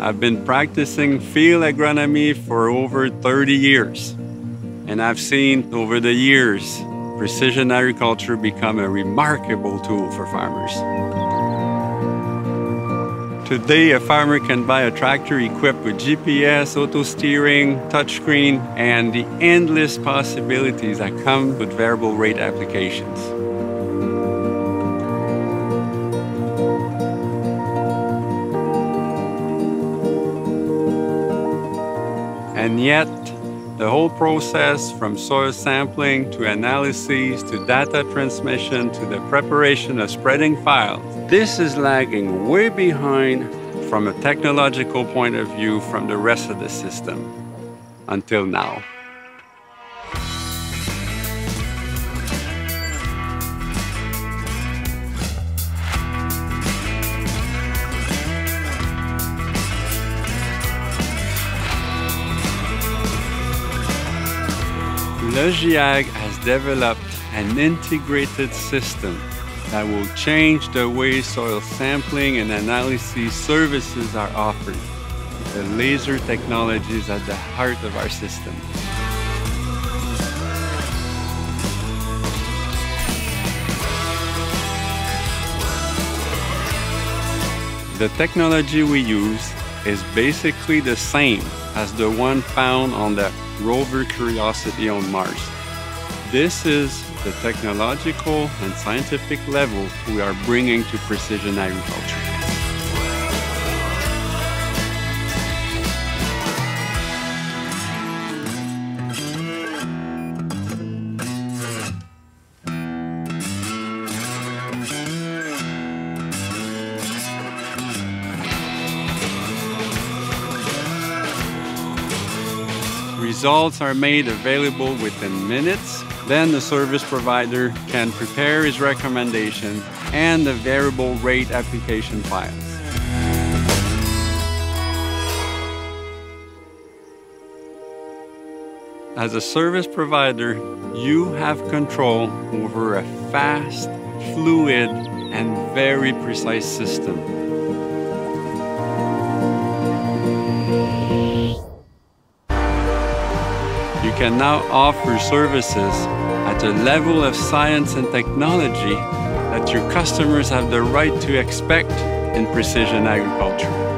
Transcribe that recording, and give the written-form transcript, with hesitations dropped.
I've been practicing field agronomy for over 30 years, and I've seen over the years precision agriculture become a remarkable tool for farmers. Today, a farmer can buy a tractor equipped with GPS, auto steering, touchscreen, and the endless possibilities that come with variable rate applications. And yet, the whole process from soil sampling to analysis to data transmission to the preparation of spreading files, this is lagging way behind from a technological point of view from the rest of the system until now. Logiag has developed an integrated system that will change the way soil sampling and analysis services are offered. The laser technology is at the heart of our system. The technology we use is basically the same as the one found on the rover Curiosity on Mars. This is the technological and scientific level we are bringing to precision agriculture. Results are made available within minutes. Then the service provider can prepare his recommendation and the variable rate application files. As a service provider, you have control over a fast, fluid, and very precise system. You can now offer services at a level of science and technology that your customers have the right to expect in precision agriculture.